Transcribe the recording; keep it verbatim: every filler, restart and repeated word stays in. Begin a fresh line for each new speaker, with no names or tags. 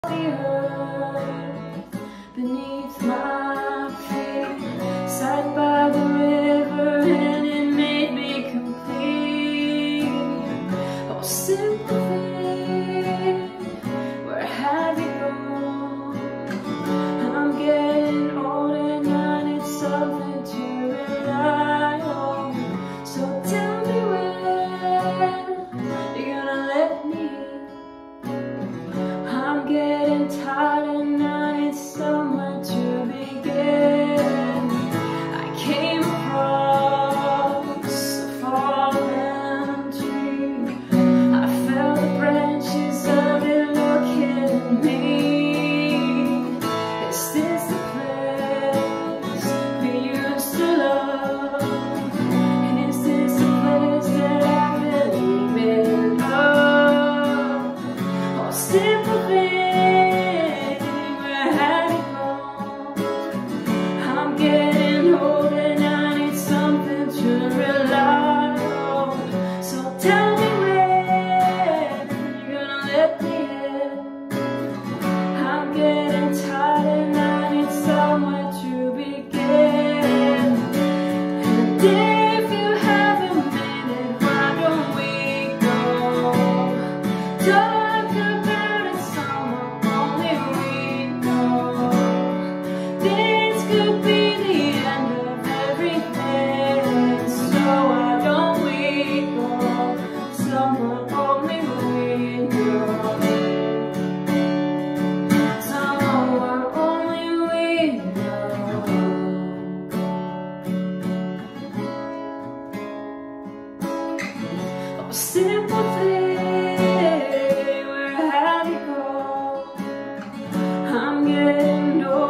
The earth beneath my feet, sat by the river and it made me complete. Oh, simple thing, where have you gone? And I'm getting old and I need something to rely on. So tell me when you're gonna let me in. I'm getting tired and I need somewhere to begin. I came across a fallen tree. I felt the branches of it looking at me. Is this the place we used to love? And is this the place that I believe in love? Oh, simple thing, getting old and I need something to rely on. So tell me when you're gonna let me in. I'm getting tired and I need somewhere to begin. And if you have a minute, why don't we go talk about it somewhere only we know? This could be simple thing, where have you gone? I'm getting old.